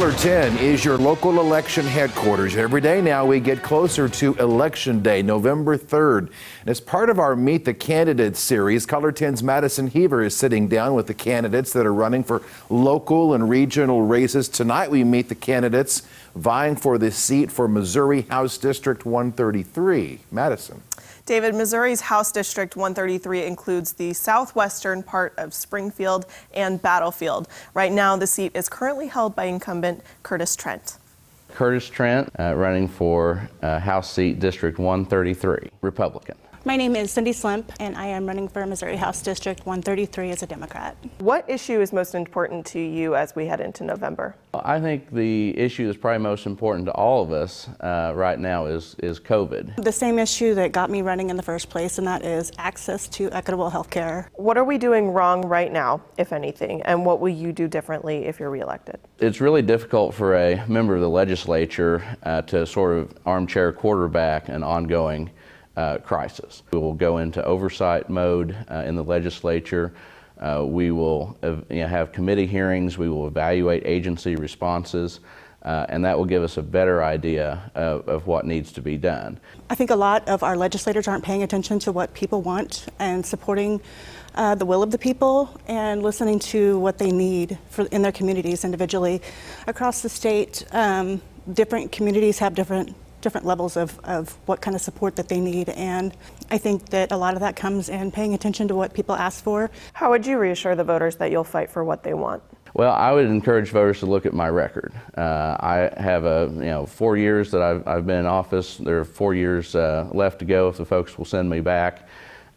10 is your local election headquarters. Every day now we get closer to Election Day, November 3rd. And as part of our Meet the Candidates series, Color 10's Madison Heaver is sitting down with the candidates that are running for local and regional races. Tonight we meet the candidates vying for the seat for Missouri House District 133. Madison. David, Missouri's House District 133 includes the southwestern part of Springfield and Battlefield. Right now, the seat is currently held by incumbent Curtis Trent. Curtis Trent, running for House seat District 133, Republican. My name is Cindy Slimp, and I am running for Missouri House District 133 as a Democrat. What issue is most important to you as we head into November? I think the issue that's probably most important to all of us right now is COVID. The same issue that got me running in the first place, and that is access to equitable health care. What are we doing wrong right now, if anything, and what will you do differently if you're reelected? It's really difficult for a member of the legislature to sort of armchair quarterback an ongoing crisis. We will go into oversight mode in the legislature. We will have committee hearings. We will evaluate agency responses, and that will give us a better idea of what needs to be done. I think a lot of our legislators aren't paying attention to what people want and supporting the will of the people and listening to what they need in their communities individually. Across the state, different communities have different levels of what kind of support that they need, and I think that a lot of that comes in paying attention to what people ask for. How would you reassure the voters that you'll fight for what they want? Well, I would encourage voters to look at my record. I have 4 years that I've been in office. There are 4 years left to go if the folks will send me back,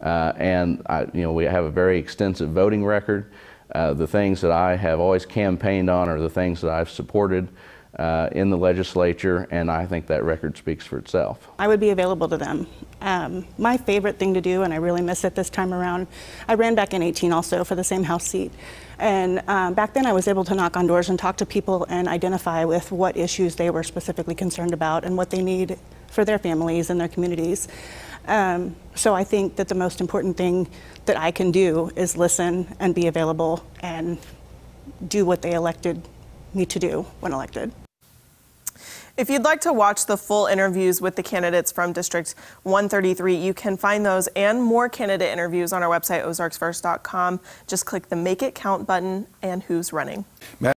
and we have a very extensive voting record. The things that I have always campaigned on are the things that I've supported in the legislature, and I think that record speaks for itself. I would be available to them. My favorite thing to do, and I really miss it this time around, I ran back in 2018 also for the same House seat. And back then I was able to knock on doors and talk to people and identify with what issues they were specifically concerned about and what they need for their families and their communities. So I think that the most important thing that I can do is listen and be available and do what they elected me to do when elected. If you'd like to watch the full interviews with the candidates from District 133, you can find those and more candidate interviews on our website, ozarksfirst.com. Just click the Make It Count button and who's running.